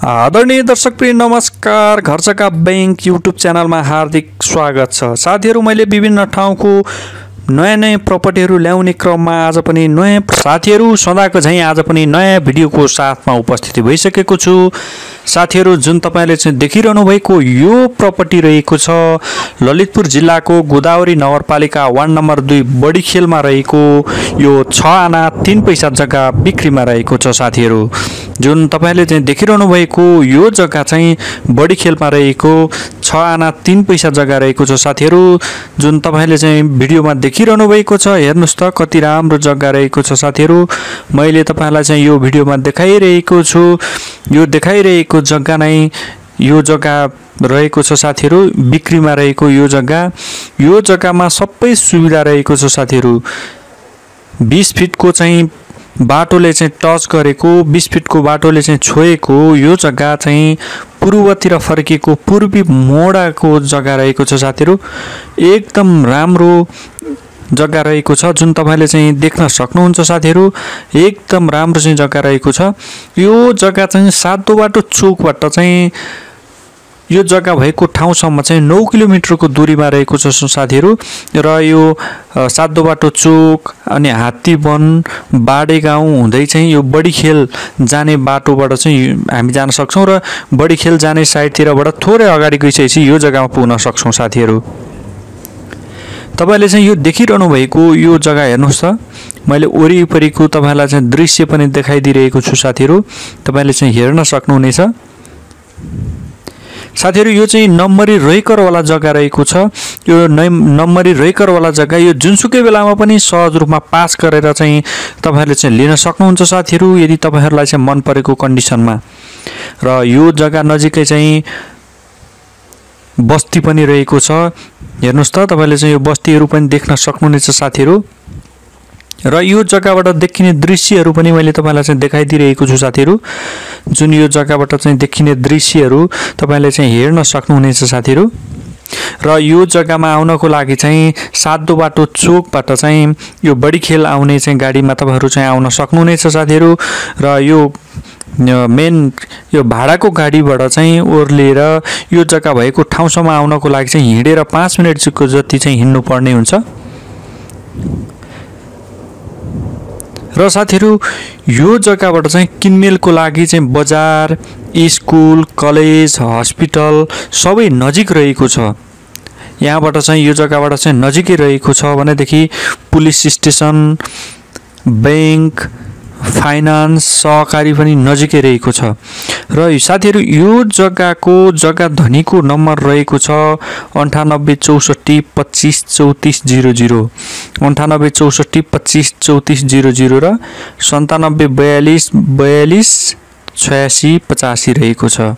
आदरणीय दर्शकप्रिय नमस्कार। घरचका bank YouTube च्यानलमा हार्दिक स्वागत छ। साथीहरु, मैले विभिन्न ठाउँको नयाँ प्रपर्टीहरु ल्याउने क्रममा आज पनि नयाँ साथीहरु सदाको झैं आज पनि नयाँ भिडियोको साथमा उपस्थित भइसकेको छु। साथीहरु, जुन तपाईले चाहिँ देखिरहनु भएको यो प्रपर्टी रहेको छ ललितपुर जिल्लाको गोदावरी नगरपालिका वार्ड नम्बर 2 बडीखेलमा रहेको यो 6 आना 3 पैसा जग्गा बिक्रीमा रहेको छ। साथीहरु, जुन तपाईले चाहिँ देखिरहनु भएको यो जग्गा चाहिँ बडीखेलमा रहेको 6 आना 3 पैसा जग्गा रहेको छ। साथीहरु, जुन तपाईले चाहिँ भिडियोमा देखिरहनु भएको छ, हेर्नुस् त कति राम्रो जग्गा रहेको छ। साथीहरु, मैले तपाईलाई चाहिँ यो भिडियोमा देखाइरहेको छु। यो देखाइरहेको जग्गा नै यो जग्गा रहेको छ। साथीहरु, बिक्रीमा रहेको यो जग्गामा सबै सुविधा रहेको छ। साथीहरु, 20 फिटको चाहिँ बाटोले चाहिँ टच गरेको, 20 फिटको बाटोले चाहिँ छोएको यो जग्गा चाहिँ पूर्वतिर फर्केको पूर्वी मोडाको जग्गा रहेको छ। साथीहरु, एकदम राम्रो जग्गा रहेको छ, जुन तपाईले चाहिँ देख्न सक्नुहुन्छ। साथीहरु, एकदम राम्रो चाहिँ जग्गा रहेको छ। यो जग्गा चाहिँ सातो बाटो चोकबाट चाहिँ यो जग्गा भएको ठाउँसम्म चाहिँ 9 किलोमिटरको दूरीमा रहेको छ। साथीहरु, र यो सातो बाटो चोक अनि हात्तीवन बाडे गाउँ हुँदै चाहिँ यो बडीखेल जाने बाटोबाट चाहिँ हामी जान सक्छौं र बडीखेल जाने साइडतिरबाट थोरै अगाडि गइसकेपछि यो जग्गामा पुग्न सक्छौं। साथीहरु, तपाईले चाहिँ यो देखिरहनु भएको यो जग्गा हेर्नुस् त, मैले वरिपरिको तपाईलाई चाहिँ दृश्य पनि देखाइदिरहेको छु। साथीहरु, तपाईले चाहिँ हेर्न सक्नुहुनेछ। साथीहरु, यो चाहिँ नम्बरी रहिकर वाला जग्गा रहेको छ। यो नम्बरी रहिकर वाला जग्गा यो जुनसुकै बेलामा पनि सहज रूपमा पास गरेर चाहिँ तपाईहरुले चाहिँ लिन सक्नुहुन्छ। साथीहरु, यदि तपाईहरुलाई चाहिँ मन परेको कन्डिसनमा, र यो जग्गा नजिकै चाहिँ बस्ती पनि रहेको छ। हेर्नुस् त, तपाईले चाहिँ यो बस्तीहरु पनि देख्न सक्नुहुनेछ। साथीहरु, र यो जग्गाबाट देखिने दृश्यहरु पनि मैले तपाईलाई चाहिँ देखाइदिरहेको छु। साथीहरु, जुन यो जग्गाबाट चाहिँ देखिने दृश्यहरु तपाईले चाहिँ हेर्न सक्नुहुनेछ। साथीहरु, र यो जग्गामा आउनको लागि चाहिँ सातो बाटो चोकबाट चाहिँ यो बडीखेल आउने चाहिँ गाडीमा तपाईहरु चाहिँ आउन सक्नुहुनेछ। साथीहरु, र यो मेन यो भाडाको गाडीबाट चाहिँ ओर्लिएर यो जग्गा भएको ठाउँसम्म आउनको लागि चाहिँ हिँडेर 5 मिनेटको जति चाहिँ हिँड्नु पर्ने हुन्छ। र साथीहरु, यो जग्गाबाट चाहिँ किनमेलको लागि चाहिँ बजार, स्कुल, कलेज, हस्पिटल सबै नजिक रहेको छ। यहाँबाट चाहिँ यो जग्गाबाट चाहिँ नजिकै रहेको छ भनेदेखि पुलिस स्टेसन, बैंक, फाइनान्स, सहकारी पनि नजिकै रहेको छ। र साथीहरु, यो जग्गाको जग्गा धनीको नम्बर रहेको छ 9864 25 34 00, 9864 25 34 00 र 9742 42 86 85 रहेको छ।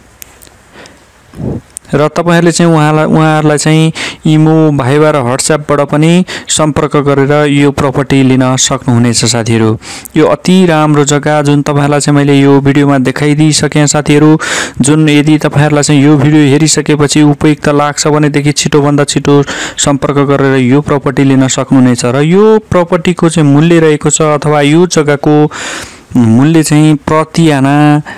र तपाईहरुले चाहिँ उहाँहरुलाई चाहिँ इमो, भाइबर, व्हाट्सएपबाट पनि सम्पर्क गरेर यो प्रपर्टी लिन सक्नुहुनेछ। साथीहरु, यो अति राम्रो जग्गा जुन तपाईहरुलाई चाहिँ मैले यो भिडियोमा देखाइदिसके। साथीहरु, जुन यदि तपाईहरुलाई चाहिँ यो भिडियो हेरिसकेपछि उपयुक्त लाग्छ भनेदेखि छिटोभन्दा छिटो सम्पर्क गरेर यो प्रपर्टी लिन सक्नुहुनेछ। र यो प्रपर्टीको चाहिँ मूल्य रहेको छ, अथवा यो जग्गाको मूल्य चाहिँ प्रति आना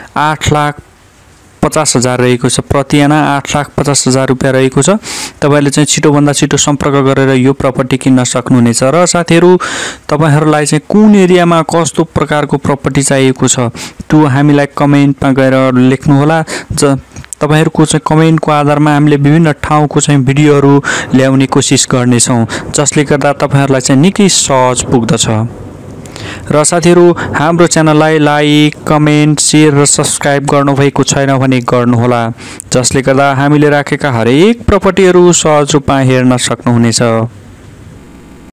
8,50,000 रहेको छ। प्रति आना 8,50,000 रुपैयाँ रहेको छ। तपाईले चाहिँ छिटोभन्दा छिटो सम्पर्क गरेर यो प्रपर्टी किन्न सक्नुहुनेछ। र साथीहरु, तपाईहरुलाई चाहिँ कुन एरियामा कस्तो प्रकारको प्रपर्टी चाहिएको छ त्यो हामीलाई कमेन्टमा गएर लेख्नु होला। तपाईहरुको चाहिँ कमेन्टको आधारमा हामीले विभिन्न ठाउँको चाहिँ भिडियोहरु ल्याउने कोसिस गर्नेछौं, जसले गर्दा तपाईहरुलाई चाहिँ निकै सहज पुग्दछ। र साथीहरु, हाम्रो च्यानललाई लाइक, कमेन्ट, शेयर र सब्स्क्राइब गर्नुभएको छैन भने गर्नुहोला, जसले गर्दा हामीले राखेका हरेक प्रपर्टीहरु सहज रूपमा हेर्न सक्नुहुनेछ।